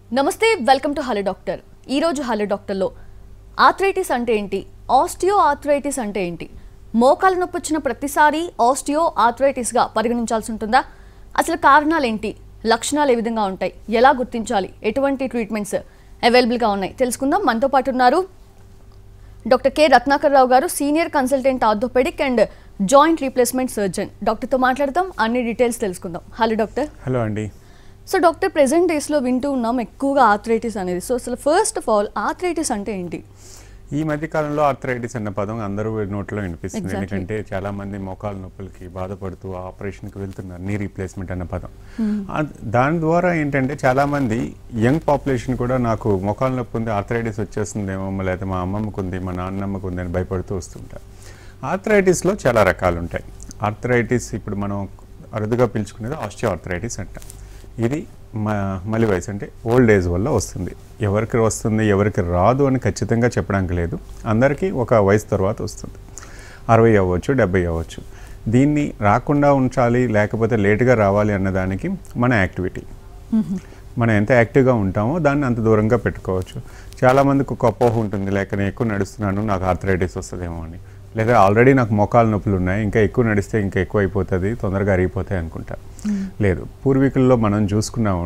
నమస్తే welcome to hello doctor. ఈ రోజు హలో డాక్టర్లో ఆర్థరైటిస్ అంటే ఏంటి, ఆస్టియో ఆర్థరైటిస్ అంటే ఏంటి, మోకాల నొప్పి వచ్చిన ప్రతిసారి ఆస్టియో ఆర్థరైటిస్గా పరిగణించాల్సి ఉంటుందా, అసలు కారణాలు ఏంటి, లక్షణాలు ఏ విధంగా ఉంటాయి, ఎలా గుర్తించాలి, ఎటువంటి ట్రీట్మెంట్స్ అవైలబుల్గా ఉన్నాయి తెలుసుకుందాం. మనతో పాటు ఉన్నారు doctor K Ratnakar Rao garu, senior consultant orthopedic and joint replacement surgeon. డాక్టర్తో మాట్లాడదాం, అన్ని డీటెయిల్స్ తెలుసుకుందాం. Hello doctor. హలో అండి. సో డాక్టర్, ప్రెజెంట్ డేస్లో వింటూ ఉన్నాం ఎక్కువగా ఆర్థరైటిస్ అనేది. సో అసలు ఫస్ట్ ఆఫ్ ఆల్ ఆర్థరైటిస్ అంటే ఏంటి? ఈ మధ్య కాలంలో ఆర్థరైటిస్ అన్న పదం అందరూ నోట్లో వినిపిస్తుంది. ఎందుకంటే చాలా మంది మోకాల నొప్పులకి బాధపడుతూ ఆపరేషన్కి వెళ్తున్నారు, నీ రీప్లేస్మెంట్ అన్న పదం. దాని ద్వారా ఏంటంటే చాలా మంది యంగ్ పాపులేషన్ కూడా నాకు మోకాల నొప్పి ఉంది, ఆర్థరైటిస్ వచ్చేస్తుందేమో, లేదా మా అమ్మమ్మకు ఉంది, మా నాన్నమ్మకు ఉంది అని భయపడుతూ వస్తుంటారు. ఆర్థరైటిస్లో చాలా రకాలు ఉంటాయి. ఆర్థరైటిస్ ఇప్పుడు మనం అరుదుగా పిలుచుకునేది ఆస్టియో ఆర్థరైటిస్ అంటాం. ఇది మళ్ళీ వయసు అంటే ఓల్డ్ ఏజ్ వల్ల వస్తుంది. ఎవరికి వస్తుంది ఎవరికి రాదు అని ఖచ్చితంగా చెప్పడానికి లేదు. అందరికీ ఒక వయసు తర్వాత వస్తుంది. 60 అవ్వచ్చు, 70 అవ్వచ్చు. దీన్ని రాకుండా ఉంచాలి లేకపోతే లేటుగా రావాలి అన్నదానికి మన యాక్టివిటీ, మనం ఎంత యాక్టివ్గా ఉంటామో దాన్ని అంత దూరంగా పెట్టుకోవచ్చు. చాలామందికి ఒక అపోహ ఉంటుంది, లేక నేను ఎక్కువ నడుస్తున్నాను నాకు ఆర్థరైటిస్ వస్తుందేమో అని, లేదా ఆల్రెడీ నాకు మోకాల నొప్పులు ఉన్నాయి, ఇంకా ఎక్కువ నడిస్తే ఇంకా ఎక్కువ అయిపోతుంది, తొందరగా అరిగిపోతాయి అనుకుంటారు. లేదు, పూర్వీకుల్లో మనం చూసుకున్నాము,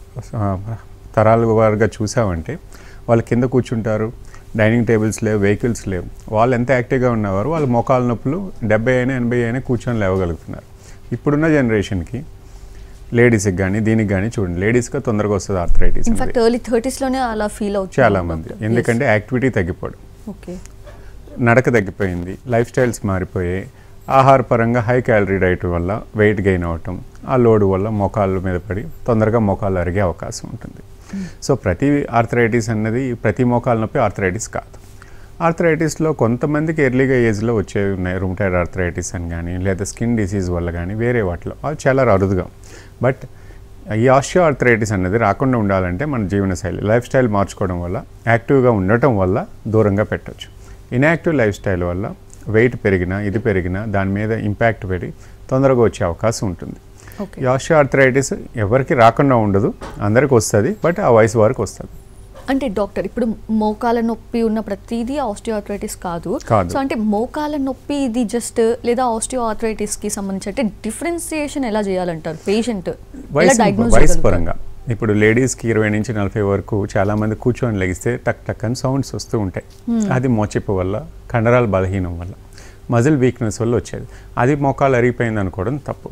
తరాల వారుగా చూసామంటే వాళ్ళు కింద కూర్చుంటారు, డైనింగ్ టేబుల్స్ లేవు, వెహికల్స్ లేవు, వాళ్ళు ఎంత యాక్టివ్గా ఉన్నవారు వాళ్ళ మోకాల నొప్పులు 70 అయినా 80 అయినా కూర్చొని లేవగలుగుతున్నారు. ఇప్పుడున్న జనరేషన్కి లేడీస్కి కానీ దీనికి కానీ చూడండి, లేడీస్గా తొందరగా వస్తుంది ఆర్థరైటిస్. ఇన్ఫాక్ట్ ఎర్లీ 30sలోనే అలా ఫీల్ అవుతుంది చాలామంది. ఎందుకంటే యాక్టివిటీ తగ్గిపోవడం, ఓకే, నడక తగ్గిపోయింది, లైఫ్ స్టైల్స్ మారిపోయాయి, ఆహారపరంగా హై క్యాలరీ డైట్ వల్ల వెయిట్ గెయిన్ అవ్వటం, ఆ లోడు వల్ల మోకాళ్ళ మీద పడి తొందరగా మోకాళ్ళు అరిగే అవకాశం ఉంటుంది. సో ప్రతి ఆర్థరైటిస్ అన్నది ప్రతి మోకాల నొప్పి ఆర్థరైటిస్ కాదు. ఆర్థరైటిస్లో కొంతమందికి ఎర్లీగా ఏజ్లో వచ్చేవి ఉన్నాయి, రూమటాయిడ్ ఆర్థరైటిస్ అని కానీ, లేదా స్కిన్ డిసీజ్ వల్ల కానీ, వేరే వాటిలో అది చాలా అరుదుగా. బట్ ఈ ఆస్టియో ఆర్థరైటిస్ అనేది రాకుండా ఉండాలంటే మన జీవనశైలి, లైఫ్ స్టైల్ మార్చుకోవడం వల్ల, యాక్టివ్గా ఉండటం వల్ల దూరంగా పెట్టవచ్చు. ఇన్యాక్టివ్ లైఫ్ స్టైల్ వల్ల వెయిట్ పెరిగినా ఇది పెరిగినా దాని మీద ఇంపాక్ట్ పెరిగి తొందరగా వచ్చే అవకాశం ఉంటుంది. ఈ ఆస్టియో ఆర్థరైటిస్ ఎవరికి రాకుండా ఉండదు, అందరికి వస్తుంది, బట్ ఆ వయసు వరకు వస్తుంది. అంటే డాక్టర్, ఇప్పుడు మోకాల నొప్పి ఉన్న ప్రతిదీ ఆస్టియో ఆర్థరైటిస్ కాదు. సో అంటే మోకాల నొప్పి ఇది జస్ట్ లేదా ఆస్టియో ఆర్థరైటిస్ కి సంబంధించి అంటే డిఫరెన్సియేషన్ ఎలా చేయాలంటారు పేషెంట్ వయసు పరంగా? ఇప్పుడు లేడీస్కి 20 నుంచి 40 వరకు చాలామంది కూర్చొని లెగిస్తే టక్ టక్ అని సౌండ్స్ వస్తూ ఉంటాయి. అది మోచిప్పు వల్ల, కండరాల బలహీనం వల్ల, మజిల్ వీక్నెస్ వల్ల వచ్చేది. అది మోకాలు అరిగిపోయింది అనుకోవడం తప్పు.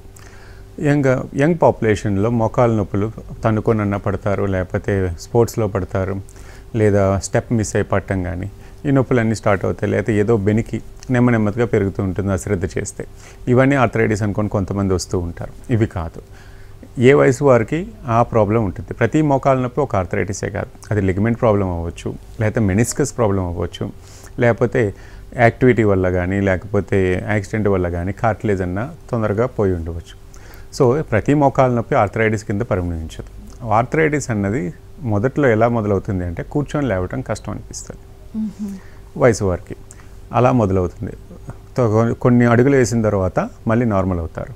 యంగ్ పాపులేషన్లో మోకాలు నొప్పులు తన్నుకొనన్నా పడతారు, లేకపోతే స్పోర్ట్స్లో పడతారు, లేదా స్టెప్ మిస్ అయి పట్టం కానీ ఈ నొప్పులన్నీ స్టార్ట్ అవుతాయి, లేకపోతే ఏదో బెనికి నెమ్మదిగా పెరుగుతూ ఉంటుంది అశ్రద్ధ చేస్తే. ఇవన్నీ ఆర్థరైటిస్ అనుకొని కొంతమంది వస్తూ ఉంటారు. ఇవి కాదు, ఏ వయసు వారికి ఆ ప్రాబ్లం ఉంటుంది. ప్రతి మోకాల నొప్పి ఒక ఆర్థరైటిసే కాదు, అది లిగమెంట్ ప్రాబ్లం అవ్వచ్చు, లేకపోతే మెనిస్కస్ ప్రాబ్లం అవ్వచ్చు, లేకపోతే యాక్టివిటీ వల్ల కానీ, లేకపోతే యాక్సిడెంట్ వల్ల కానీ కార్టిలేజ్ అన్న తొందరగా పోయి ఉండవచ్చు. సో ప్రతి మోకాల నొప్పి ఆర్థరైటిస్ కింద పరిగణించదు. ఆర్థరైటిస్ అన్నది మొదట్లో ఎలా మొదలవుతుంది అంటే కూర్చొని లేవటం కష్టం అనిపిస్తుంది వయసు వారికి, అలా మొదలవుతుంది. కొన్ని అడుగులు వేసిన తర్వాత మళ్ళీ నార్మల్ అవుతారు.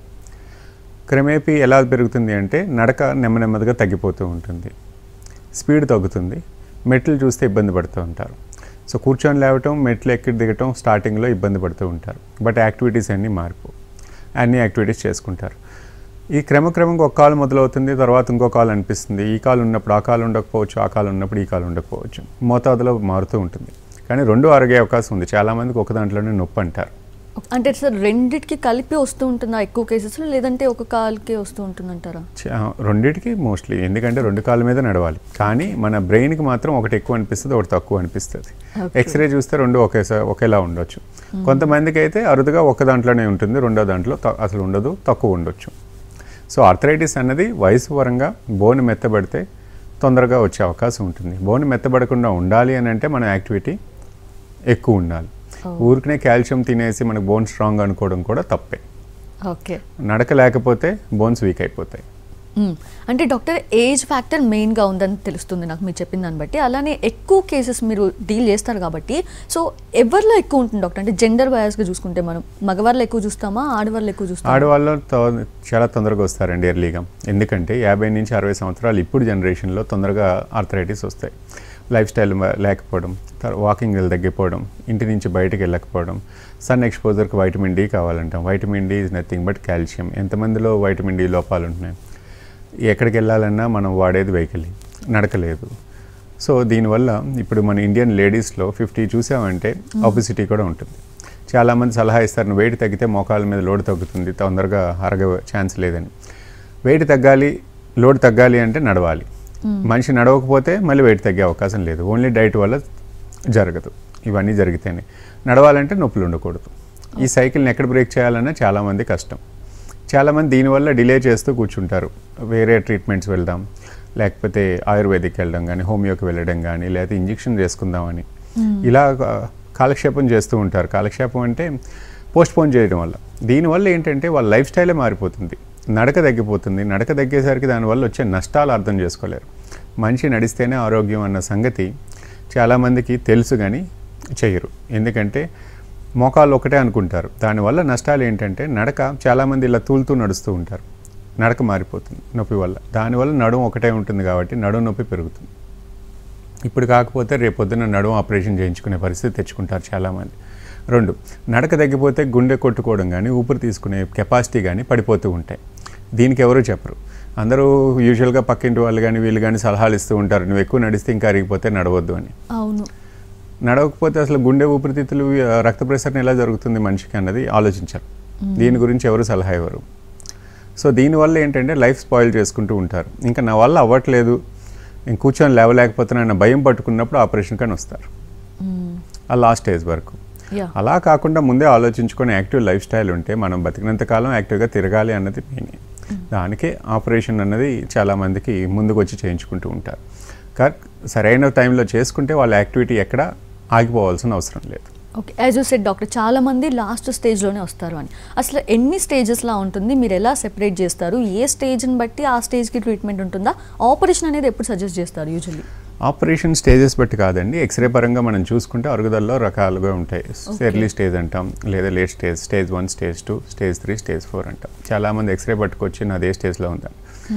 క్రమేపీ ఎలా పెరుగుతుంది అంటే నడక నెమ్మదిగా తగ్గిపోతూ ఉంటుంది, స్పీడ్ తగ్గుతుంది, మెట్లు చూస్తే ఇబ్బంది పడుతూ ఉంటారు. సో కూర్చొని లేవటం, మెట్లు ఎక్కి దిగటం స్టార్టింగ్లో ఇబ్బంది పడుతూ ఉంటారు, బట్ యాక్టివిటీస్ అన్నీ మారిపోవు, అన్ని యాక్టివిటీస్ చేసుకుంటారు. ఈ క్రమక్రమంగా ఒక కాలు మొదలవుతుంది, తర్వాత ఇంకో కాలు అనిపిస్తుంది, ఈ కాలు ఉన్నప్పుడు ఆ కాలు ఉండకపోవచ్చు, ఆ కాలు ఉన్నప్పుడు ఈ కాలు ఉండకపోవచ్చు, మోతాదులో మారుతూ ఉంటుంది. కానీ రెండు అరిగే అవకాశం ఉంది. చాలామందికి ఒక దాంట్లోనే నొప్పి అంటారు. అంటే సార్ రెండిటికి కలిపి వస్తూ ఉంటుందా ఎక్కువ కేసెస్లో, లేదంటే ఒక కాలుకే వస్తూ ఉంటుందంటారా? రెండింటికి మోస్ట్లీ, ఎందుకంటే రెండు కాళ్ళ మీద నడవాలి. కానీ మన బ్రెయిన్కి మాత్రం ఒకటి ఎక్కువ అనిపిస్తుంది, ఒకటి తక్కువ అనిపిస్తుంది. ఎక్స్రే చూస్తే రెండు ఒకేలా ఉండొచ్చు. కొంతమందికి అయితే అరుదుగా ఒక దాంట్లోనే ఉంటుంది, రెండో దాంట్లో అసలు ఉండదు, తక్కువ ఉండొచ్చు. సో ఆర్థరైటిస్ అన్నది వయసు పరంగా బోన్ మెత్తబడితే తొందరగా వచ్చే అవకాశం ఉంటుంది. బోన్ మెత్తబడకుండా ఉండాలి అని అంటే మన యాక్టివిటీ ఎక్కువ ఉండాలి. ఊరికనే కాల్షియం తినేసి మనకు బోన్ స్ట్రాంగ్ అనుకోవడం కూడా తప్పే. ఓకే, నడక లేకపోతే బోన్స్ వీక్ అయిపోతాయి. అంటే డాక్టర్ ఏజ్ ఫ్యాక్టర్ మెయిన్గా ఉందని తెలుస్తుంది నాకు మీరు చెప్పిన దాన్ని బట్టి. అలానే ఎక్కువ కేసెస్ మీరు డీల్ చేస్తారు కాబట్టి, సో ఎవరిలో ఎక్కువ ఉంటుంది డాక్టర్? అంటే జెండర్ బయాస్గా చూసుకుంటే మనం మగవాళ్ళు ఎక్కువ చూస్తామా, ఆడవాళ్ళు ఎక్కువ చూస్తామా? ఆడవాళ్ళు చాలా తొందరగా వస్తారండి ఎర్లీగా. ఎందుకంటే 50 నుంచి 60 సంవత్సరాలు ఇప్పుడు జనరేషన్లో తొందరగా ఆర్థరైటిస్ వస్తాయి. లైఫ్ స్టైల్ లేకపోవడం, వాకింగ్ తగ్గిపోవడం, ఇంటి నుంచి బయటకు వెళ్ళకపోవడం, సన్ ఎక్స్పోజర్కి వైటమిన్ డి కావాలంటాం. Vitamin D is nothing but calcium. ఎంతమందిలో వైటమిన్ డి లోపాలు ఉంటున్నాయి? ఎక్కడికి వెళ్ళాలన్నా మనం వాడేది వెహికల్, నడకలేదు. సో దీనివల్ల ఇప్పుడు మన ఇండియన్ లేడీస్లో 50 చూసామంటే ఒబెసిటీ కూడా ఉంటుంది. చాలామంది సలహా ఇస్తారు, నువ్వు వెయిట్ తగ్గితే మోకాళ్ళ మీద లోడ్ తగ్గుతుంది, తొందరగా అరగ ఛాన్స్ లేదని. వెయిట్ తగ్గాలి, లోడ్ తగ్గాలి అంటే నడవాలి. మనిషి నడవకపోతే మళ్ళీ వెయిట్ తగ్గే అవకాశం లేదు. ఓన్లీ డైట్ వల్ల జరగదు. ఇవన్నీ జరిగితేనే. నడవాలంటే నొప్పులు ఉండకూడదు. ఈ సైకిల్ని ఎక్కడ బ్రేక్ చేయాలన్నా చాలామంది కష్టం. చాలామంది దీనివల్ల డిలే చేస్తూ కూర్చుంటారు. వేరే ట్రీట్మెంట్స్ వెళ్దాం, లేకపోతే ఆయుర్వేదిక్ వెళ్ళడం కానీ, హోమియోకి వెళ్ళడం కానీ, లేకపోతే ఇంజెక్షన్ చేసుకుందామని ఇలా కాలక్షేపం చేస్తూ ఉంటారు. కాలక్షేపం అంటే పోస్ట్పోన్ చేయడం వల్ల. దీనివల్ల ఏంటంటే వాళ్ళ లైఫ్ స్టైలే మారిపోతుంది. నడక తగ్గిపోతుంది. నడక తగ్గేసరికి దానివల్ల వచ్చే నష్టాలు అర్థం చేసుకోలేరు. మనిషి నడిస్తేనే ఆరోగ్యం అన్న సంగతి చాలామందికి తెలుసు కానీ చేయరు. ఎందుకంటే మోకాళ్ళు ఒకటే అనుకుంటారు. దానివల్ల నష్టాలు ఏంటంటే నడక చాలామంది ఇలా తూలుతూ నడుస్తూ ఉంటారు. నడక మారిపోతుంది నొప్పి వల్ల. దానివల్ల నడుము ఒకటే ఉంటుంది కాబట్టి నడుము నొప్పి పెరుగుతుంది. ఇప్పుడు కాకపోతే రేపొద్దున నడుము ఆపరేషన్ చేయించుకునే పరిస్థితి తెచ్చుకుంటారు చాలామంది. 2, నడక తగ్గిపోతే గుండె కొట్టుకోవడం కానీ, ఊపిరి తీసుకునే కెపాసిటీ కానీ పడిపోతూ ఉంటాయి. దీనికి ఎవరు చెప్పరు. అందరూ యూజువల్గా పక్కింటి వాళ్ళు కానీ వీళ్ళు కానీ సలహాలు ఇస్తూ ఉంటారు, నువ్వు ఎక్కువ నడిస్తే ఇంకా అరిగిపోతే నడవద్దు అని. అవును. నడవకపోతే అసలు గుండె ఊపిరితిత్తులు రక్త ప్రసరణ ఎలా జరుగుతుంది మనిషికి అన్నది ఆలోచించారు. దీని గురించి ఎవరు సలహా ఇవ్వరు. సో దీనివల్ల ఏంటంటే లైఫ్ స్పాయిల్ చేసుకుంటూ ఉంటారు. ఇంకా నా వల్ల అవ్వట్లేదు, నేను కూర్చొని లేవలేకపోతున్నాను భయం పట్టుకున్నప్పుడు ఆపరేషన్ కానీ వస్తారు. ఆ లాస్ట్ స్టేజ్ వరకు. అలా కాకుండా ముందే ఆలోచించుకొని యాక్టివ్ లైఫ్ స్టైల్ ఉంటే మనం బతికినంత కాలం యాక్టివ్గా తిరగాలి అన్నది మెయిన్. దానికే ఆపరేషన్ అన్నది చాలామందికి ముందుకు వచ్చి చేయించుకుంటూ ఉంటారు. సరైన టైంలో చేసుకుంటే వాళ్ళ యాక్టివిటీ ఎక్కడ ఆగిపోవాల్సిన అవసరం లేదు. Okay, as you said doctor, చాలామంది లాస్ట్ స్టేజ్లోనే వస్తారు అని. అసలు ఎన్ని స్టేజెస్లా ఉంటుంది? మీరు ఎలా సెపరేట్ చేస్తారు? ఏ స్టేజ్ని బట్టి ఆ స్టేజ్కి ట్రీట్మెంట్ ఉంటుందా? ఆపరేషన్ అనేది ఎప్పుడు సజెస్ట్ చేస్తారు యూజువల్లీ? ఆపరేషన్ స్టేజెస్ బట్టి కాదండి, ఎక్స్రే పరంగా మనం చూసుకుంటే అరుగుదలలో రకాలుగా ఉంటాయి. ఎర్లీ స్టేజ్ అంటాం, లేదా late stage, stage 1, stage 2, stage 3, stage 4 అంటాం. చాలామంది ఎక్స్రే పట్టుకొచ్చి నాది ఏ స్టేజ్లో ఉందని.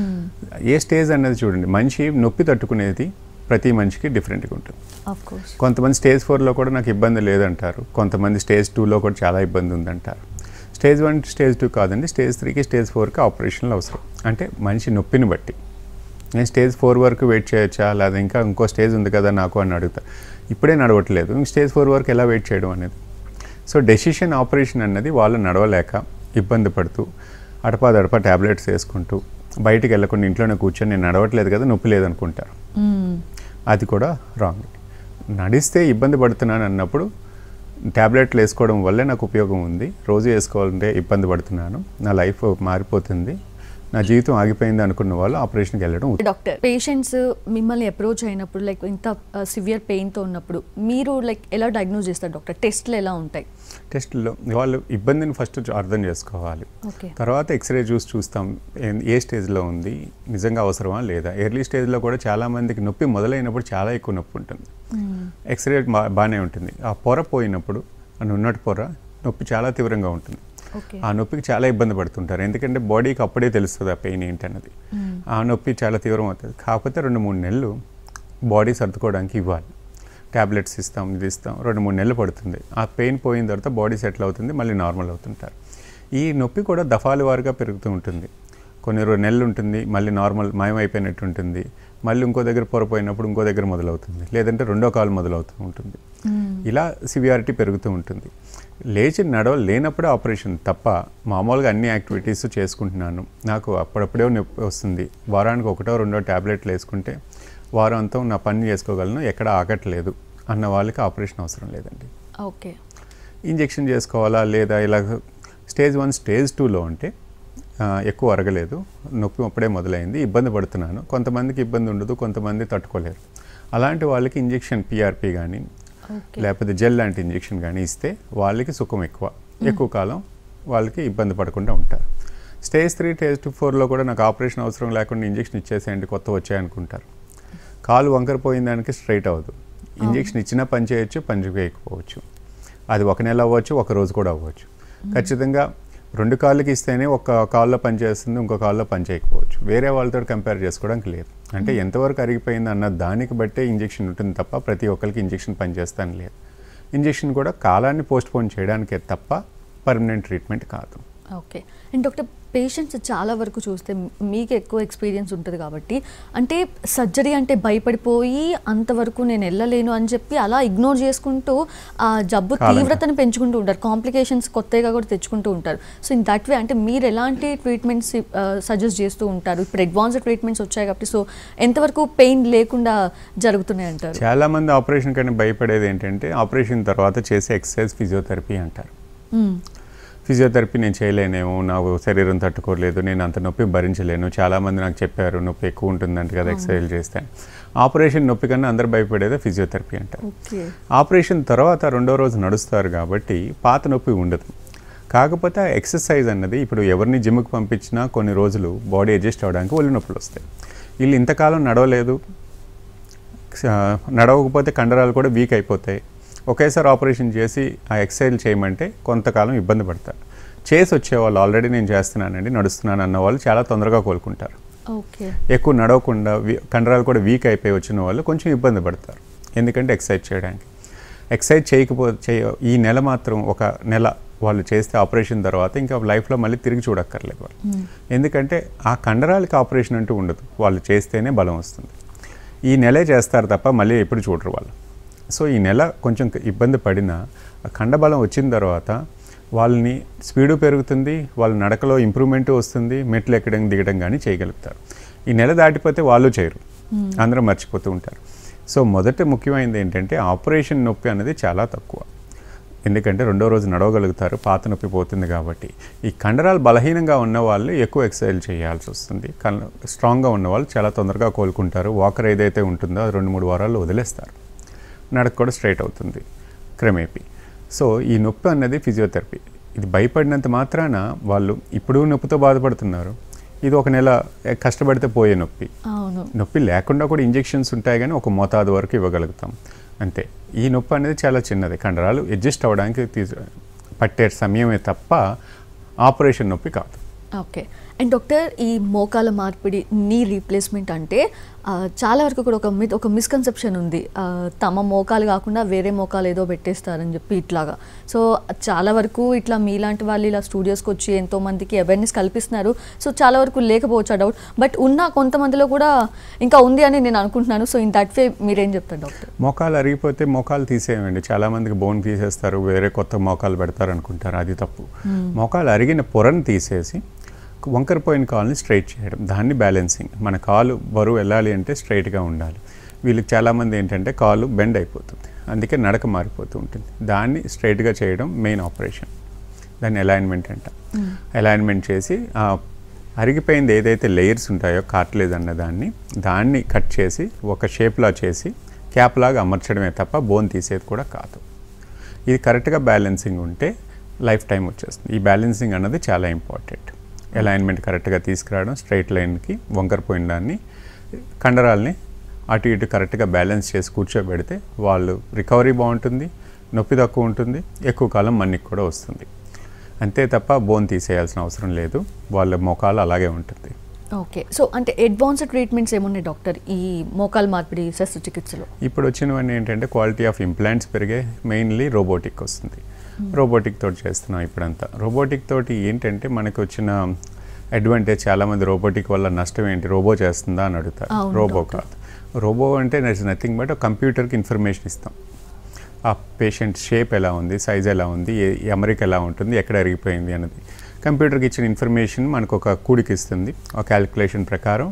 ఏ స్టేజ్ అన్నది చూడండి, మనిషి నొప్పి తట్టుకునేది ప్రతి మనిషికి డిఫరెంట్గా ఉంటుంది. కొంతమంది స్టేజ్ 4లో కూడా నాకు ఇబ్బంది లేదంటారు, కొంతమంది స్టేజ్ 2లో కూడా చాలా ఇబ్బంది ఉందంటారు. స్టేజ్ 1, స్టేజ్ 2 కాదండి, స్టేజ్ 3కి, స్టేజ్ 4కి ఆపరేషన్లు అవసరం. అంటే మనిషి నొప్పిని బట్టి. నేను స్టేజ్ 4 వరకు వెయిట్ చేయొచ్చా, లేదా ఇంకా ఇంకో స్టేజ్ ఉంది కదా నాకు అని అడుగుతా. ఇప్పుడే నడవట్లేదు, స్టేజ్ 4 వరకు ఎలా వెయిట్ చేయడం అనేది. సో డెసిషన్ ఆపరేషన్ అన్నది వాళ్ళు నడవలేక ఇబ్బంది పడుతూ అడపాదడపా ట్యాబ్లెట్స్ వేసుకుంటూ బయటికి వెళ్ళకుండా ఇంట్లోనే కూర్చొని నేను నడవట్లేదు కదా నొప్పి లేదనుకుంటారు. అది కూడా రాంగ్. నడిస్తే ఇబ్బంది పడుతున్నాను అన్నప్పుడు ట్యాబ్లెట్లు వేసుకోవడం వల్లే నాకు ఉపయోగం ఉంది, రోజు వేసుకోవాలంటే ఇబ్బంది పడుతున్నాను, నా లైఫ్ మారిపోతుంది, నా జీవితం ఆగిపోయింది అనుకున్న వాళ్ళు ఆపరేషన్కి వెళ్ళడం. డాక్టర్, పేషెంట్స్ మిమ్మల్ని అప్రోచ్ అయినప్పుడు లైక్ ఇంత సివియర్ పెయిన్తో ఉన్నప్పుడు మీరు లైక్ ఎలా డయాగ్నోస్ చేస్తారు డాక్టర్? టెస్ట్లు ఎలా ఉంటాయి? టెస్ట్లో వాళ్ళు ఇబ్బందిని ఫస్ట్ అర్థం చేసుకోవాలి. తర్వాత ఎక్స్రే చూస్తాం ఏ స్టేజ్లో ఉంది, నిజంగా అవసరమా లేదా. ఎర్లీ స్టేజ్లో కూడా చాలామందికి నొప్పి మొదలైనప్పుడు చాలా ఎక్కువ నొప్పి ఉంటుంది. ఎక్స్రే బాగానే ఉంటుంది. ఆ పొర పోయినప్పుడు ఉన్నట్టు పొర నొప్పి చాలా తీవ్రంగా ఉంటుంది. ఆ నొప్పికి చాలా ఇబ్బంది పడుతుంటారు, ఎందుకంటే బాడీకి అప్పుడే తెలుస్తుంది ఆ పెయిన్ ఏంటన్నది. ఆ నొప్పి చాలా తీవ్రం అవుతుంది. కాకపోతే 2-3 నెలలు బాడీ సర్దుకోవడానికి ఇవ్వాలి. ట్యాబ్లెట్స్ ఇస్తాం, ఇది ఇస్తాం, 2-3 నెలలు పడుతుంది. ఆ పెయిన్ పోయిన తర్వాత బాడీ సెటిల్ అవుతుంది, మళ్ళీ నార్మల్ అవుతుంటారు. ఈ నొప్పి కూడా దఫాల వారుగా పెరుగుతూ ఉంటుంది. కొన్ని 2 నెలలు ఉంటుంది, మళ్ళీ నార్మల్ మాయమైపోయినట్టు ఉంటుంది, మళ్ళీ ఇంకో దగ్గర పొరపోయినప్పుడు ఇంకో దగ్గర మొదలవుతుంది, లేదంటే రెండో కాలు మొదలవుతూ ఉంటుంది. ఇలా సివియారిటీ పెరుగుతూ ఉంటుంది. లేచి నడవలేనప్పుడే ఆపరేషన్ తప్ప మామూలుగా అన్ని యాక్టివిటీస్ చేసుకుంటున్నాను, నాకు అప్పుడప్పుడే నొప్పి వస్తుంది, వారానికి 1-2 ట్యాబ్లెట్లు వేసుకుంటే వారం అంతా నా పని చేసుకోగలను, ఎక్కడ ఆగట్లేదు అన్న వాళ్ళకి ఆపరేషన్ అవసరం లేదండి. ఓకే, ఇంజెక్షన్ చేసుకోవాలా లేదా. ఇలా స్టేజ్ 1, స్టేజ్ 2లో ఉంటే ఎక్కువ అరగలేదు, నొప్పి అప్పుడే మొదలైంది, ఇబ్బంది పడుతున్నాను. కొంతమందికి ఇబ్బంది ఉండదు, కొంతమంది తట్టుకోలేరు. అలాంటి వాళ్ళకి ఇంజెక్షన్ పిఆర్పి కానీ లేకపోతే జెల్ లాంటి ఇంజెక్షన్ కానీ ఇస్తే వాళ్ళకి సుఖం ఎక్కువ కాలం వాళ్ళకి ఇబ్బంది పడకుండా ఉంటారు. స్టేజ్ 3 స్టేజ్ 4లో కూడా నాకు ఆపరేషన్ అవసరం లేకుండా ఇంజెక్షన్ ఇచ్చేసేయండి కొత్త వచ్చాయనుకుంటారు. కాలు వంకర పోయిన దానికి స్ట్రైట్ అవ్వదు. ఇంజెక్షన్ ఇచ్చినా పని చేయొచ్చు, పని చేయకపోవచ్చు. అది 1 నెల అవ్వచ్చు, 1 రోజు కూడా అవ్వచ్చు. ఖచ్చితంగా 2 కాళ్ళకి ఇస్తేనే ఒక కాల్లో పని చేస్తుంది, ఇంకో కాల్లో పని చేయకపోవచ్చు. వేరే వాళ్ళతో కంపేర్ చేసుకోవడానికి లేదు. అంటే ఎంతవరకు అరిగిపోయింది అన్న దానికి బట్టే ఇంజెక్షన్ ఉంటుంది తప్ప ప్రతి ఒక్కరికి ఇంజెక్షన్ పనిచేస్తాను లేదు. ఇంజెక్షన్ కూడా కాలాన్ని పోస్ట్పోన్ చేయడానికే తప్ప పర్మనెంట్ ట్రీట్మెంట్ కాదు. ఓకే. అండ్ డాక్టర్, పేషెంట్స్ చాలా వరకు చూస్తే మీకు ఎక్కువ ఎక్స్పీరియన్స్ ఉంటుంది కాబట్టి, అంటే సర్జరీ అంటే భయపడిపోయి అంతవరకు నేను వెళ్ళలేను అని చెప్పి అలా ఇగ్నోర్ చేసుకుంటూ ఆ జబ్బు తీవ్రతను పెంచుకుంటూ ఉంటారు, కాంప్లికేషన్స్ కొత్తగా కూడా తెచ్చుకుంటూ ఉంటారు. సో ఇన్ దట్ వే అంటే మీరు ఎలాంటి ట్రీట్మెంట్స్ సజెస్ట్ చేస్తూ ఉంటారు? ఇప్పుడు అడ్వాన్స్డ్ ట్రీట్మెంట్స్ వచ్చాయి కాబట్టి సో ఎంతవరకు పెయిన్ లేకుండా జరుగుతున్నాయి అంటారు? చాలామంది ఆపరేషన్ కన్నా భయపడేది ఏంటంటే ఆపరేషన్ తర్వాత చేసే ఎక్సర్సైజ్ ఫిజియోథెరపీ అంటారు. ఫిజియోథెరపీ నేను చేయలేనేమో, నాకు శరీరం తట్టుకోలేదు, నేను అంత నొప్పి భరించలేను, చాలామంది నాకు చెప్పారు నొప్పి ఎక్కువ ఉంటుందంట కదా ఎక్సర్సైజ్ చేస్తే. ఆపరేషన్ నొప్పి కన్నా అందరు భయపడేదే ఫిజియోథెరపీ అంటారు. ఆపరేషన్ తర్వాత 2వ రోజు నడుస్తారు కాబట్టి పాత నొప్పి ఉండదు. కాకపోతే ఎక్సర్సైజ్ అన్నది ఇప్పుడు ఎవరిని జిమ్కి పంపించినా కొన్ని రోజులు బాడీ అడ్జస్ట్ అవ్వడానికి ఒళ్ళు నొప్పులు వస్తాయి. వీళ్ళు ఇంతకాలం నడవలేదు, నడవకపోతే కండరాలు కూడా వీక్ అయిపోతాయి. ఒకేసారి ఆపరేషన్ చేసి ఆ ఎక్సర్సైజ్ చేయమంటే కొంతకాలం ఇబ్బంది పడతారు. చేసి వచ్చేవాళ్ళు ఆల్రెడీ నేను చేస్తున్నానండి, నడుస్తున్నాను అన్న వాళ్ళు చాలా తొందరగా కోలుకుంటారు. ఎక్కువ నడవకుండా కండరాలు కూడా వీక్ అయిపోయి వచ్చిన వాళ్ళు కొంచెం ఇబ్బంది పడతారు, ఎందుకంటే ఎక్సర్సైజ్ చేయడానికి. ఎక్సర్సైజ్ చేయకపోతే ఈ నెల మాత్రం 1 నెల వాళ్ళు చేస్తే ఆపరేషన్ తర్వాత ఇంకా లైఫ్లో మళ్ళీ తిరిగి చూడక్కర్లేదు వాళ్ళు. ఎందుకంటే ఆ కండరాలకి ఆపరేషన్ అంటూ ఉండదు, వాళ్ళు చేస్తేనే బలం వస్తుంది. ఈ నెలే చేస్తారు తప్ప మళ్ళీ ఎప్పుడు చూడరు వాళ్ళు. సో ఈ నెల కొంచెం ఇబ్బంది పడినా కండబలం వచ్చిన తర్వాత వాళ్ళని స్పీడు పెరుగుతుంది, వాళ్ళ నడకలో ఇంప్రూవ్మెంట్ వస్తుంది, మెట్లు ఎక్కడం దిగడం కానీ చేయగలుగుతారు. ఈ నెల దాటిపోతే వాళ్ళు చేయరు, అందరూ మర్చిపోతూ ఉంటారు. సో మొదట ముఖ్యమైనది ఏంటంటే ఆపరేషన్ నొప్పి అనేది చాలా తక్కువ, ఎందుకంటే 2వ రోజు నడవగలుగుతారు, పాత నొప్పి పోతుంది కాబట్టి. ఈ కండరాలు బలహీనంగా ఉన్న వాళ్ళు ఎక్కువ ఎక్సర్సైజ్ చేయాల్సి వస్తుంది. స్ట్రాంగ్గా ఉన్న వాళ్ళు చాలా తొందరగా కోలుకుంటారు. వాకర్ ఏదైతే ఉంటుందో అది 2-3 వారాల్లో వదిలేస్తారు, నడక కూడా స్ట్రైట్ అవుతుంది క్రమేపీ. సో ఈ నొప్పి అన్నది ఫిజియోథెరపీ. ఇది భయపడినంత మాత్రాన వాళ్ళు ఇప్పుడు నొప్పితో బాధపడుతున్నారు, ఇది 1 నెల కష్టపడితే పోయే నొప్పి. నొప్పి లేకుండా కూడా ఇంజెక్షన్స్ ఉంటాయి కానీ ఒక మోతాదు వరకు ఇవ్వగలుగుతాం అంతే. ఈ నొప్పి అనేది చాలా చిన్నది, కండరాలు అడ్జస్ట్ అవ్వడానికి పట్టే సమయమే తప్ప ఆపరేషన్ నొప్పి కాదు. ఓకే. అండ్ డాక్టర్, ఈ మోకాల మార్పిడి, నీ రీప్లేస్మెంట్ అంటే చాలా వరకు కూడా ఒక మిస్కన్సెప్షన్ ఉంది, తమ మోకాలు కాకుండా వేరే మోకాలు ఏదో పెట్టేస్తారని చెప్పి ఇట్లాగా. సో చాలా వరకు ఇట్లా మీలాంటి వాళ్ళు ఇలా స్టూడియోస్కి వచ్చి ఎంతోమందికి అవేర్నెస్ కల్పిస్తున్నారు. సో చాలా వరకు లేకపోవచ్చు ఆ డౌట్, బట్ ఉన్న కొంతమందిలో కూడా ఇంకా ఉంది అని నేను అనుకుంటున్నాను. సో ఇన్ దట్ వే మీరేం చెప్తారు డాక్టర్? మోకాలు అరిగిపోతే మోకాలు తీసేయండి. చాలామందికి బోన్ తీసేస్తారు, వేరే కొత్త మోకాలు పెడతారు అనుకుంటారు, అది తప్పు. మోకాలు అరిగిన పొరను తీసేసి వంకరపోయిన కాలుని స్ట్రైట్ చేయడం, దాన్ని బ్యాలెన్సింగ్. మన కాలు బరువు వెళ్ళాలి అంటే స్ట్రైట్గా ఉండాలి. వీళ్ళకి చాలామంది ఏంటంటే కాలు బెండ్ అయిపోతుంది, అందుకే నడక మారిపోతూ ఉంటుంది. దాన్ని స్ట్రైట్గా చేయడం మెయిన్ ఆపరేషన్, దాన్ని అలైన్మెంట్ అంట. అలైన్మెంట్ చేసి అరిగిపోయింది ఏదైతే లేయర్స్ ఉంటాయో కార్టిలేజ్ అన్న దాన్ని కట్ చేసి ఒక షేప్లా చేసి క్యాప్ లాగా అమర్చడమే తప్ప బోన్ తీసేది కూడా కాదు. ఇది కరెక్ట్గా బ్యాలెన్సింగ్ ఉంటే లైఫ్ టైం వచ్చేస్తుంది. ఈ బ్యాలెన్సింగ్ అన్నది చాలా ఇంపార్టెంట్. అలైన్మెంట్ కరెక్ట్గా తీసుకురావడం, స్ట్రైట్ లైన్కి వంకరపోయిన దాన్ని కండరాల్ని అటు ఇటు కరెక్ట్గా బ్యాలెన్స్ చేసి కూర్చోబెడితే వాళ్ళు రికవరీ బాగుంటుంది, నొప్పి తక్కువ ఉంటుంది, ఎక్కువ కాలం మన్నికి కూడా వస్తుంది. అంతే తప్ప బోన్ తీసేయాల్సిన అవసరం లేదు, వాళ్ళ మోకాలు అలాగే ఉంటుంది. ఓకే. సో అంటే అడ్వాన్స్డ్ ట్రీట్మెంట్స్ ఏమున్నాయి డాక్టర్ ఈ మోకాలు మార్పిడి శస్త్రచికిత్సలో? ఇప్పుడు వచ్చినవన్నీ ఏంటంటే క్వాలిటీ ఆఫ్ ఇంప్లాంట్స్ పెరిగే, మెయిన్లీ రోబోటిక్ వస్తుంది. రోబోటిక్ తోటి చేస్తున్నాం ఇప్పుడంతా. రోబోటిక్ తోటి ఏంటంటే మనకు వచ్చిన అడ్వాంటేజ్, చాలామంది రోబోటిక్ వల్ల నష్టం ఏంటి, రోబో చేస్తుందా అని అడుగుతారు. రోబో కాదు. రోబో అంటే నథింగ్ బట్ కంప్యూటర్కి ఇన్ఫర్మేషన్ ఇస్తాం. ఆ పేషెంట్ షేప్ ఎలా ఉంది, సైజ్ ఎలా ఉంది, అమరిక ఎలా ఉంటుంది, ఎక్కడ అరిగిపోయింది అన్నది కంప్యూటర్కి ఇచ్చిన ఇన్ఫర్మేషన్ మనకు ఒక కూడికి ఇస్తుంది. ఆ క్యాలిక్యులేషన్ ప్రకారం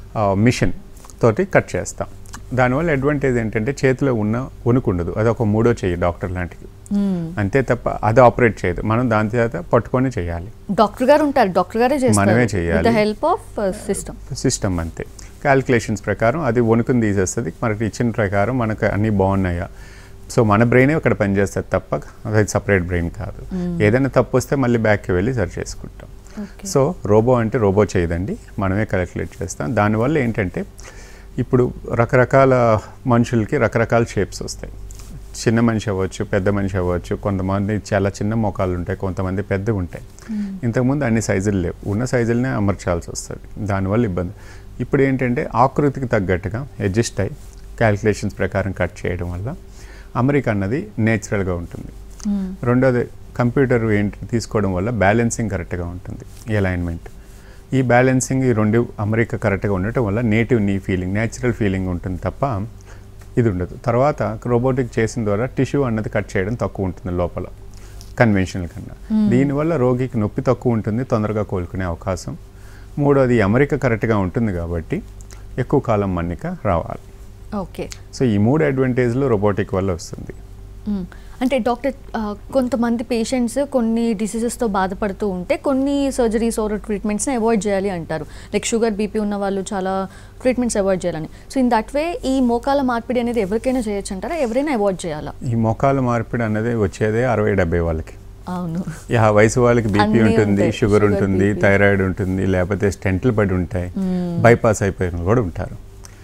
మిషన్ తోటి కట్ చేస్తాం. దానివల్ల అడ్వాంటేజ్ ఏంటంటే చేతిలో ఉన్న వణుకుండదు, అది ఒక 3వ చెయ్యి డాక్టర్ లాంటిది. అంతే తప్ప అది ఆపరేట్ చేయదు, మనం దాని చేత పట్టుకొని చేయాలి. డాక్టర్ గారు ఉంటారు, డాక్టర్ గారే చేస్తారు, మనమే చేయాలి, హెల్ప్ ఆఫ్ సిస్టమ్ అంతే. క్యాలిక్యులేషన్స్ ప్రకారం అది వణుకుని తీసేస్తుంది, మనకి ఇచ్చిన ప్రకారం మనకు అన్నీ బాగున్నాయా. సో మన బ్రెయినే అక్కడ పనిచేస్తుంది తప్ప అది సపరేట్ బ్రెయిన్ కాదు. ఏదైనా తప్పు వస్తే మళ్ళీ బ్యాక్కి వెళ్ళి సరి చేసుకుంటాం. సో రోబో అంటే రోబో చేయదండి, మనమే క్యాలిక్యులేట్ చేస్తాం. దానివల్ల ఏంటంటే ఇప్పుడు రకరకాల మనుషులకి రకరకాల షేప్స్ వస్తాయి. చిన్న మనిషి అవ్వచ్చు, పెద్ద మనిషి అవ్వచ్చు, కొంతమంది చాలా చిన్న మోకాలు ఉంటాయి, కొంతమంది పెద్దవి ఉంటాయి. ఇంతకుముందు అన్ని సైజులు లేవు, ఉన్న సైజులనే అమర్చాల్సి వస్తుంది, దానివల్ల ఇబ్బంది. ఇప్పుడు ఏంటంటే ఆకృతికి తగ్గట్టుగా అడ్జస్ట్ అయ్యి క్యాలిక్యులేషన్స్ ప్రకారం కట్ చేయడం వల్ల అమరిక అన్నది నేచురల్గా ఉంటుంది. రెండోది కంప్యూటర్ ఏంటి తీసుకోవడం వల్ల బ్యాలెన్సింగ్ కరెక్ట్గా ఉంటుంది, అలైన్మెంట్. ఈ బ్యాలెన్సింగ్ ఈ రెండు అమరిక కరెక్ట్గా ఉండటం వల్ల నేటివ్ నీ ఫీలింగ్, న్యాచురల్ ఫీలింగ్ ఉంటుంది తప్ప ఇది ఉండదు. తర్వాత రోబోటిక్ చేసిన ద్వారా టిష్యూ అన్నది కట్ చేయడం తక్కువ ఉంటుంది లోపల కన్వెన్షనల్ కన్నా. దీనివల్ల రోగికి నొప్పి తక్కువ ఉంటుంది, తొందరగా కోలుకునే అవకాశం. మూడోది అమరిక కరెక్ట్గా ఉంటుంది కాబట్టి ఎక్కువ కాలం మన్నిక రావాలి. ఓకే. సో ఈ 3 అడ్వాంటేజ్లు రోబోటిక్ వల్ల వస్తుంది. అంటే డాక్టర్, కొంతమంది పేషెంట్స్ కొన్ని డిసీజెస్తో బాధపడుతూ ఉంటే కొన్ని సర్జరీస్ ఆర్ ట్రీట్మెంట్స్ని అవాయిడ్ చేయాలి అంటారు. లైక్ షుగర్, బీపీ ఉన్న వాళ్ళు చాలా ట్రీట్మెంట్స్ అవాయిడ్ చేయాలని. సో ఇన్ దట్ వే ఈ మోకాల మార్పిడి అనేది ఎవరికైనా చేయొచ్చు అంటారా, ఎవరైనా అవాయిడ్ చేయాలా? ఈ మోకాల మార్పిడి అనేది వచ్చేదే 60-70 వాళ్ళకి. అవును. వయసు వాళ్ళకి బీపీ ఉంటుంది, షుగర్ ఉంటుంది, థైరాయిడ్ ఉంటుంది, లేకపోతే స్టెంట్లు పడి ఉంటాయి, బైపాస్ అయిపోయిన కూడా ఉంటారు.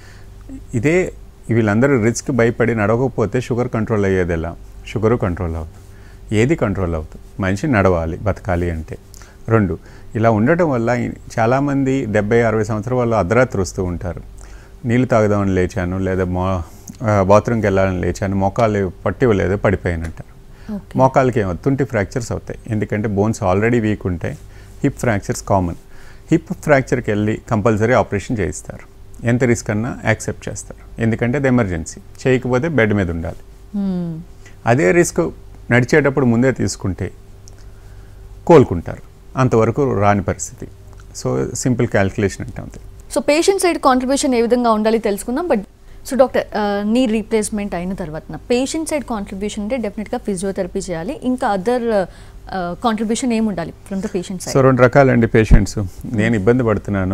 ఇదే వీళ్ళందరూ రిస్క్ భయపడి నడవకపోతే షుగర్ కంట్రోల్ అయ్యేది ఎలా? షుగరు కంట్రోల్ అవుతుంది, ఏది కంట్రోల్ అవుతుంది? మనిషి నడవాలి బతకాలి అంటే. 2 ఇలా ఉండటం వల్ల చాలామంది 70-60 సంవత్సరాల వాళ్ళు అర్ధరాత్రి వస్తూ ఉంటారు. నీళ్ళు తాగుదామని లేచాను, లేదా బాత్రూమ్కి వెళ్ళాలని లేచాను, మోకాలు పట్టివ్వలేదు, పడిపోయానంటారు. మోకాలకి ఏమవుతుంది? తుంటి ఫ్రాక్చర్స్ అవుతాయి, ఎందుకంటే బోన్స్ ఆల్రెడీ వీక్ ఉంటాయి. Hip fractures common. హిప్ ఫ్రాక్చర్కి వెళ్ళి కంపల్సరీ ఆపరేషన్ చేయిస్తారు. ఎంత రిస్క్ అన్నా యాక్సెప్ట్ చేస్తారు, ఎందుకంటే అది ఎమర్జెన్సీ. చేయకపోతే బెడ్ మీద ఉండాలి. అదే రిస్క్ నడిచేటప్పుడు ముందే తీసుకుంటే కోలుకుంటారు, అంతవరకు రాని పరిస్థితి. సో సింపుల్ క్యాల్కులేషన్ అంటే అంతే. సో పేషెంట్ సైడ్ కాంట్రిబ్యూషన్ ఏ విధంగా ఉండాలి తెలుసుకుందాం. But so doctor, knee replacement అయిన తర్వాత పేషెంట్ సైడ్ కాంట్రిబ్యూషన్ అంటే డెఫినెట్గా ఫిజియోథెరపీ చేయాలి, ఇంకా అదర్ కాంట్రిబ్యూషన్ ఏమి ఉండాలి from the patient side? So 2 రకాలండి పేషెంట్స్. నేను ఇబ్బంది పడుతున్నాను,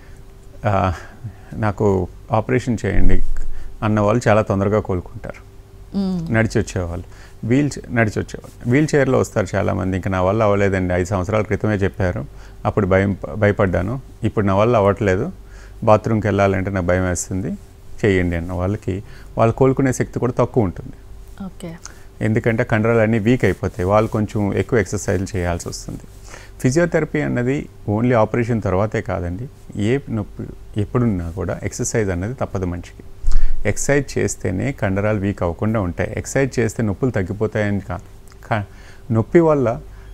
నాకు ఆపరేషన్ చేయండి అన్న వాళ్ళు చాలా తొందరగా కోలుకుంటారు. నడిచి వచ్చేవాళ్ళు, నడిచి వచ్చేవాళ్ళు వీల్ చైర్లో వస్తారు చాలామంది. ఇంకా నా వల్ల అవ్వలేదండి, 5 సంవత్సరాల క్రితమే చెప్పారు, అప్పుడు భయపడ్డాను, ఇప్పుడు నా వల్ల అవ్వట్లేదు, బాత్రూమ్కి వెళ్ళాలంటే నాకు భయం వేస్తుంది, చేయండి అన్న వాళ్ళకి వాళ్ళు కోలుకునే శక్తి కూడా తక్కువ ఉంటుంది. ఓకే. ఎందుకంటే కండరాలు అన్నీ వీక్ అయిపోతాయి, వాళ్ళు కొంచెం ఎక్కువ ఎక్సర్సైజ్లు చేయాల్సి వస్తుంది. ఫిజియోథెరపీ అన్నది ఓన్లీ ఆపరేషన్ తర్వాతే కాదండి, ఏ నొప్పి ఎప్పుడున్నా కూడా ఎక్సర్సైజ్ అన్నది తప్పదు మనిషికి. ఎక్సర్సైజ్ చేస్తేనే కండరాలు వీక్ అవ్వకుండా ఉంటాయి. ఎక్సర్సైజ్ చేస్తే నొప్పులు తగ్గిపోతాయని కాదు, నొప్పి వల్ల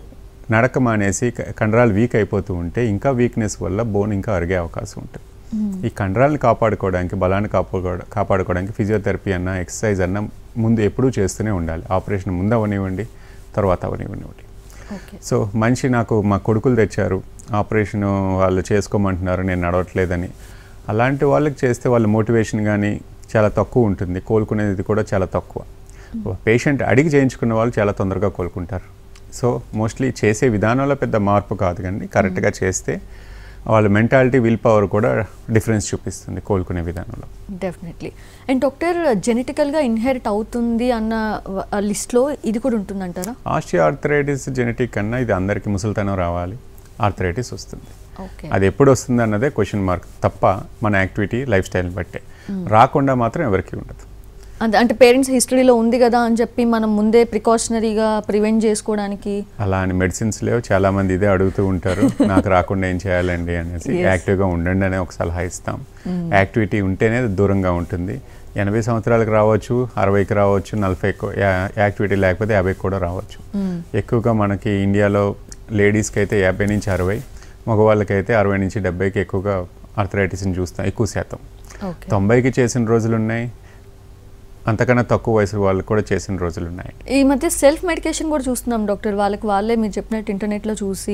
నడక మానేసి కండరాలు వీక్ అయిపోతూ ఉంటే ఇంకా వీక్నెస్ వల్ల బోన్ ఇంకా అరిగే అవకాశం ఉంటుంది. ఈ కండరాలను కాపాడుకోవడానికి, బలాన్ని కాపాడుకోవడానికి ఫిజియోథెరపీ అన్న ఎక్సర్సైజ్ అన్న ముందు ఎప్పుడూ చేస్తూనే ఉండాలి. ఆపరేషన్ ముందు అవనివ్వండి, తర్వాత అవనివ్వండి. సో మనిషి నాకు మా కొడుకులు తెచ్చారు, ఆపరేషన్ వాళ్ళు చేసుకోమంటున్నారు, నేను నడవట్లేదని, అలాంటి వాళ్ళకి చేస్తే వాళ్ళ మోటివేషన్ కానీ చాలా తక్కువ ఉంటుంది, కోలుకునేది కూడా చాలా తక్కువ. పేషెంట్ అడిగి చేయించుకున్న వాళ్ళు చాలా తొందరగా కోలుకుంటారు. సో మోస్ట్లీ చేసే విధానంలో పెద్ద మార్పు కాదు, కానీ కరెక్ట్గా చేస్తే వాళ్ళ మెంటాలిటీ, విల్ పవర్ కూడా డిఫరెన్స్ చూపిస్తుంది కోలుకునే విధానంలో. డెఫినెట్లీ. అండ్ డాక్టర్, జెనెటికల్గా ఇన్హెరిట్ అవుతుంది అన్న లిస్ట్లో ఇది కూడా ఉంటుందంటారా? ఆస్టియో ఆర్థరైటిస్ జెనెటిక్ కన్నా ఇది అందరికీ ముసలితనం రావాలి, ఆర్థరైటిస్ వస్తుంది. ఓకే. అది ఎప్పుడు వస్తుంది అన్నదే క్వశ్చన్ మార్క్ తప్ప మన యాక్టివిటీ, లైఫ్ స్టైల్ని బట్టే. రాకుండా మాత్రం ఎవరికి ఉండదు. అంటే పేరెంట్స్ హిస్టరీలో ఉంది కదా అని చెప్పి మనం ముందే ప్రికాషనరీగా ప్రివెంట్ చేసుకోవడానికి అలా అని మెడిసిన్స్ లేవు. చాలామంది ఇదే అడుగుతూ ఉంటారు, నాకు రాకుండా ఏం చేయాలండి అనేసి. యాక్టివ్గా ఉండండి అనే ఒక సలహా ఇస్తాం. యాక్టివిటీ ఉంటేనే దూరంగా ఉంటుంది. 80 సంవత్సరాలకు రావచ్చు, 60కి రావచ్చు, 40 యాక్టివిటీ లేకపోతే 50కి కూడా రావచ్చు. ఎక్కువగా మనకి ఇండియాలో లేడీస్కి అయితే 50 నుంచి 60, మగవాళ్ళకైతే 60 నుంచి 70కి ఎక్కువగా ఆర్థరైటిస్ని చూస్తాం, ఎక్కువ శాతం. 90కి చేసిన రోజులు ఉన్నాయి, అంతకన్నా తక్కువ వయసు వాళ్ళకి కూడా చేసిన రోజులు ఉన్నాయి. ఈ మధ్య సెల్ఫ్ మెడికేషన్ కూడా చూస్తున్నాం డాక్టర్. వాళ్ళే మీరు చెప్పినట్టు ఇంటర్నెట్లో చూసి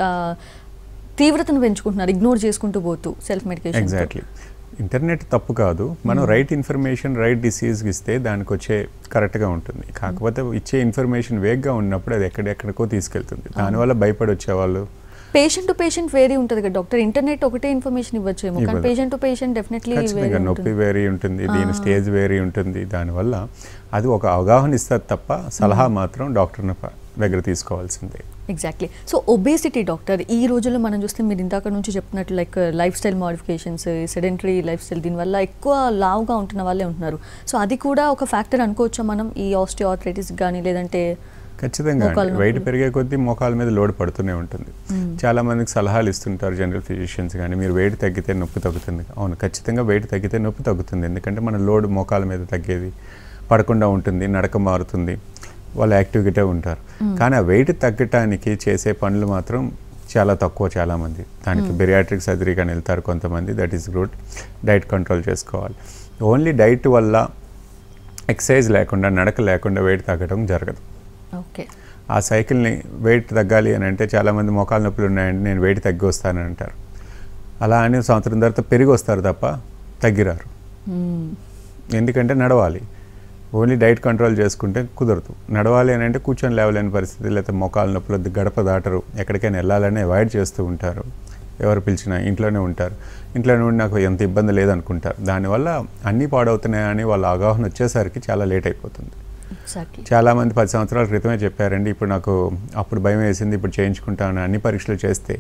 తీవ్రతను పెంచుకుంటున్నారు, ఇగ్నోర్ చేసుకుంటూ పోతూ సెల్ఫ్ మెడికేషన్. ఎగ్జాక్ట్లీ. ఇంటర్నెట్ తప్పు కాదు, మనం రైట్ ఇన్ఫర్మేషన్ రైట్ డిసీజ్కి ఇస్తే దానికి వచ్చే కరెక్ట్గా ఉంటుంది. కాకపోతే ఇచ్చే ఇన్ఫర్మేషన్ వేగ్గా ఉన్నప్పుడు అది ఎక్కడెక్కడికో తీసుకెళ్తుంది. దానివల్ల భయపడి వచ్చేవాళ్ళు. పేషెంట్ టు పేషెంట్ వేరీ ఉంటుంది కదా డాక్టర్, ఇంటర్నెట్ ఒకటే ఇన్ఫర్మేషన్ ఇవ్వచ్చేమో, కానీ పేషెంట్ టు పేషెంట్ డెఫినెట్లీ నొప్పి వేరీ ఉంటుంది, దీని స్టేజ్ వేరీ ఉంటుంది. దానివల్ల అది ఒక అవగాహన ఇస్తారు తప్ప సలహా మాత్రం డాక్టర్ని దగ్గర తీసుకోవాల్సిందే. ఎగ్జాక్ట్లీ. సో ఒబేసిటీ డాక్టర్ ఈ రోజుల్లో మనం చూస్తే మీరు ఇందాక నుంచి చెప్తున్నట్టు like life style modifications, sedentary life style, దీనివల్ల ఎక్కువ లావుగా ఉంటున్న వాళ్ళే ఉంటున్నారు. సో అది కూడా ఒక ఫ్యాక్టర్ అనుకోవచ్చా మనం ఈ ఆస్టియోఆర్థరైటిస్ కానీ, లేదంటే? ఖచ్చితంగా వెయిట్ పెరిగే కొద్దీ మోకాల మీద లోడ్ పడుతూనే ఉంటుంది. చాలా మందికి సలహాలు ఇస్తుంటారు జనరల్ ఫిజిషియన్స్ కానీ, మీరు వెయిట్ తగ్గితే నొప్పి తగ్గుతుంది. అవును, ఖచ్చితంగా వెయిట్ తగ్గితే నొప్పి తగ్గుతుంది. ఎందుకంటే మన లోడ్ మోకాల మీద తగ్గేది, పడకుండా ఉంటుంది, నడక మారుతుంది, వాళ్ళు యాక్టివ్గా ఉంటారు. కానీ ఆ వెయిట్ తగ్గటానికి చేసే పనులు మాత్రం చాలా తక్కువ చాలామంది. దానికి బెరియాట్రిక్ సర్జరీ కానీ వెళ్తారు కొంతమంది, that is good. Diet control చేసుకోవాలి. ఓన్లీ డైట్ వల్ల ఎక్సర్సైజ్ లేకుండా, నడక లేకుండా వెయిట్ తగ్గడం జరగదు. ఓకే. ఆ సైకిల్ని వెయిట్ తగ్గాలి అని అంటే చాలామంది మోకాలు నొప్పులు ఉన్నాయండి నేను వెయిట్ తగ్గి వస్తానని అంటారు. అలా అని సంవత్సరం తర్వాత పెరిగి వస్తారు తప్ప తగ్గిరారు. ఎందుకంటే నడవాలి. ఓన్లీ డైట్ కంట్రోల్ చేసుకుంటే కుదరదు. నడవాలి అని అంటే కూర్చొని లేవలేని పరిస్థితి, లేకపోతే మోకాలు నొప్పులు, గడప దాటరు, ఎక్కడికైనా వెళ్ళాలని అవాయిడ్ చేస్తూ ఉంటారు. ఎవరు పిలిచినా ఇంట్లోనే ఉంటారు. ఇంట్లోనే ఉండి నాకు ఎంత ఇబ్బంది లేదనుకుంటారు. దానివల్ల అన్నీ పాడవుతున్నాయని వాళ్ళ అవగాహన వచ్చేసరికి చాలా లేట్ అయిపోతుంది. చాలామంది 10 సంవత్సరాల క్రితమే చెప్పారండి, ఇప్పుడు నాకు అప్పుడు భయం వేసింది, ఇప్పుడు చేయించుకుంటాను. అన్ని పరీక్షలు చేస్తే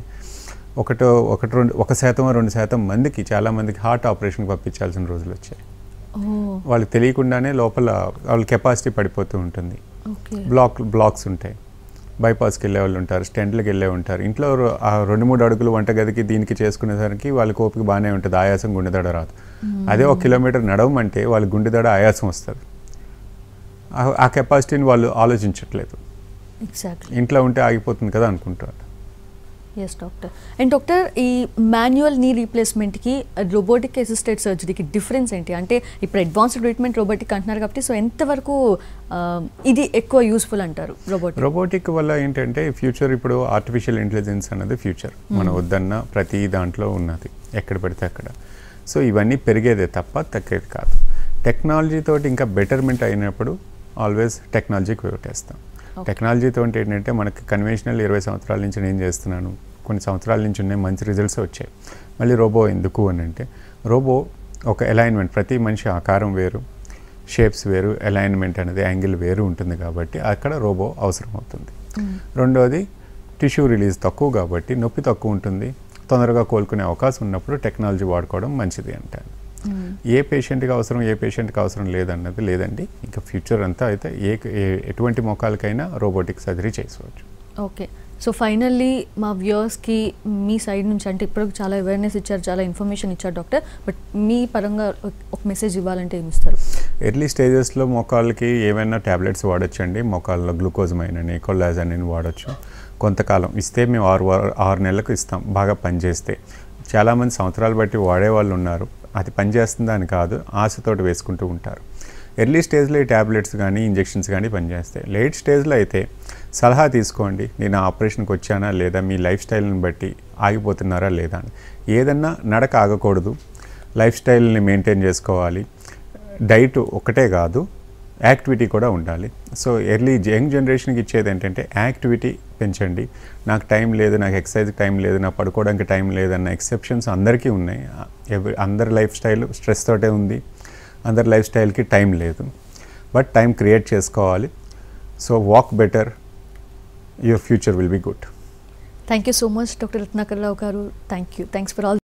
1%-2% మందికి, చాలామందికి హార్ట్ ఆపరేషన్కి పంపించాల్సిన రోజులు వచ్చాయి. వాళ్ళకి తెలియకుండానే లోపల వాళ్ళ కెపాసిటీ పడిపోతూ ఉంటుంది. బ్లాక్స్ ఉంటాయి. బైపాస్కి వెళ్ళే వాళ్ళు ఉంటారు, స్టెంట్లకు వెళ్ళే ఉంటారు. ఇంట్లో 2-3 అడుగులు వంటగదికి దీనికి చేసుకునేసరికి వాళ్ళకి ఓపిక బాగానే ఉంటుంది, ఆయాసం గుండెదడ రాదు. అదే 1 కిలోమీటర్ నడవమంటే వాళ్ళకి గుండెదడ ఆయాసం వస్తుంది. ఆ కెపాసిటీని వాళ్ళు ఆలోచించట్లేదు. ఇంట్లో ఉంటే ఆగిపోతుంది కదా అనుకుంటారు. Yes doctor. అండ్ డాక్టర్, ఈ మాన్యువల్ నీ రీప్లేస్మెంట్కి రోబోటిక్ అసిస్టెడ్ సర్జరీకి డిఫరెన్స్ ఏంటి? అంటే ఇప్పుడు అడ్వాన్స్డ్ ట్రీట్మెంట్ రోబోటిక్ అంటున్నారు కాబట్టి, సో ఎంతవరకు ఇది ఎక్కువ యూస్ఫుల్ అంటారు రోబోటిక్ వల్ల? ఏంటంటే ఫ్యూచర్, ఇప్పుడు ఆర్టిఫిషియల్ ఇంటెలిజెన్స్ అన్నది ఫ్యూచర్. మనం వద్దన్న ప్రతి దాంట్లో ఉన్నది, ఎక్కడ పెడితే అక్కడ. సో ఇవన్నీ పెరిగేదే తప్ప తగ్గేది కాదు. టెక్నాలజీ తోటి ఇంకా బెటర్మెంట్ అయినప్పుడు ఆల్వేస్ టెక్నాలజీకి పెట్టేస్తాం. టెక్నాలజీతో ఏంటంటే మనకి కన్వెన్షనల్ 20 సంవత్సరాల నుంచి నేను చేస్తున్నాను, కొన్ని సంవత్సరాల నుంచి ఉన్నాయి, మంచి రిజల్ట్స్ వచ్చాయి. మళ్ళీ రోబో ఎందుకు అని అంటే, రోబో ఒక అలైన్మెంట్, ప్రతి మనిషి ఆకారం వేరు, షేప్స్ వేరు, అలైన్మెంట్ అనేది యాంగిల్ వేరు ఉంటుంది కాబట్టి అక్కడ రోబో అవసరం అవుతుంది. రెండోది టిష్యూ రిలీజ్ తక్కువ కాబట్టి నొప్పి తక్కువ ఉంటుంది, తొందరగా కోలుకునే అవకాశం ఉన్నప్పుడు టెక్నాలజీ వాడుకోవడం మంచిది అంటారు. ఏ పేషెంట్కి అవసరం, ఏ పేషెంట్కి అవసరం లేదన్నది లేదండి. ఇంకా ఫ్యూచర్ అంతా అయితే ఎటువంటి మోకాలకైనా రోబోటిక్ సర్జరీ చేసుకోవచ్చు. ఓకే. సో ఫైనల్లీ మా వ్యూవర్స్కి మీ సైడ్ నుంచి, అంటే ఇప్పుడు చాలా అవేర్నెస్ ఇచ్చారు, చాలా ఇన్ఫర్మేషన్ ఇచ్చారు డాక్టర్, బట్ మీ పరంగా ఒక మెసేజ్ ఇవ్వాలంటే ఏమి ఇస్తారు? ఎర్లీ స్టేజెస్లో మోకాళ్ళకి ఏమైనా ట్యాబ్లెట్స్ వాడచ్చండి. మోకాళ్ళలో గ్లూకోజమైన్ అని, కొల్లాజన్ అని వాడచ్చు. కొంతకాలం ఇస్తే మేము 6 నెలలకు ఇస్తాం, బాగా పనిచేస్తే. చాలామంది సంవత్సరాలు బట్టి వాడేవాళ్ళు ఉన్నారు. అది పనిచేస్తుందా అని కాదు, ఆశతోటి వేసుకుంటూ ఉంటారు. ఎర్లీ స్టేజ్లో ఈ ట్యాబ్లెట్స్ కానీ ఇంజెక్షన్స్ కానీ పనిచేస్తాయి. లేట్ స్టేజ్లో అయితే సలహా తీసుకోండి, నేను ఆపరేషన్కి వచ్చానా లేదా, మీ లైఫ్ స్టైల్ని బట్టి ఆగిపోతున్నారా లేదా అని. ఏదన్నా నడక ఆగకూడదు, లైఫ్ స్టైల్ని మెయింటైన్ చేసుకోవాలి. డైట్ ఒకటే కాదు, యాక్టివిటీ కూడా ఉండాలి. సో యంగ్ జనరేషన్కి ఇచ్చేది ఏంటంటే యాక్టివిటీ పెంచండి. నాకు టైం లేదు, నాకు ఎక్సర్సైజ్ టైం లేదు, నాకు పడుకోవడానికి టైం లేదన్న ఎక్సెప్షన్స్ అందరికీ ఉన్నాయి. అందరి లైఫ్ స్టైల్ స్ట్రెస్ తోటే ఉంది, అందరి లైఫ్ స్టైల్కి టైం లేదు. బట్ టైం క్రియేట్ చేసుకోవాలి. So walk better, your future will be good. Thank you so much doctor Ratnakar Rao garu. Thanks for all